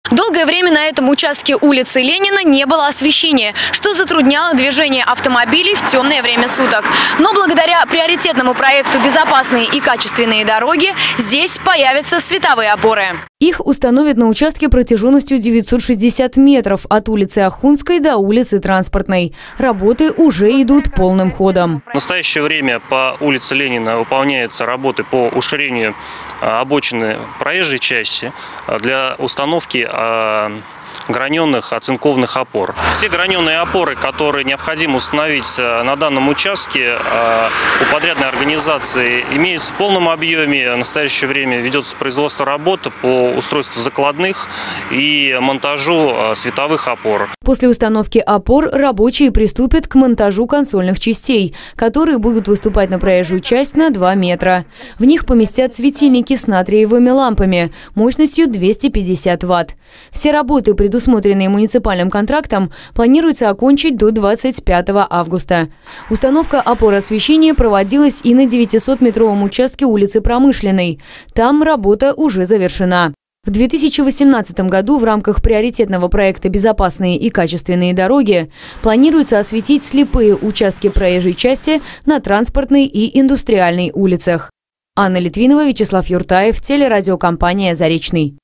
Долгое время на этом участке улицы Ленина не было освещения, что затрудняло движение автомобилей в темное время суток. Но благодаря приоритетному проекту «Безопасные и качественные дороги» здесь появятся световые опоры. Их установят на участке протяженностью 960 метров от улицы Ахунской до улицы Транспортной. Работы уже идут полным ходом. В настоящее время по улице Ленина выполняются работы по уширению обочины проезжей части для установки граненых оцинкованных опор. Все граненые опоры, которые необходимо установить на данном участке, у подрядной организации имеются в полном объеме. В настоящее время ведется производство работы по устройству закладных и монтажу световых опор. После установки опор рабочие приступят к монтажу консольных частей, которые будут выступать на проезжую часть на 2 метра. В них поместят светильники с натриевыми лампами мощностью 250 Вт. Все работы, предусмотренные муниципальным контрактом, планируется окончить до 25 августа. Установка опор освещения проводилась и на 900-метровом участке улицы Промышленной. Там работа уже завершена. В 2018 году в рамках приоритетного проекта «Безопасные и качественные дороги» планируется осветить слепые участки проезжей части на Транспортной и Индустриальной улицах. Анна Литвинова, Вячеслав Юртаев, телерадиокомпания «Заречный».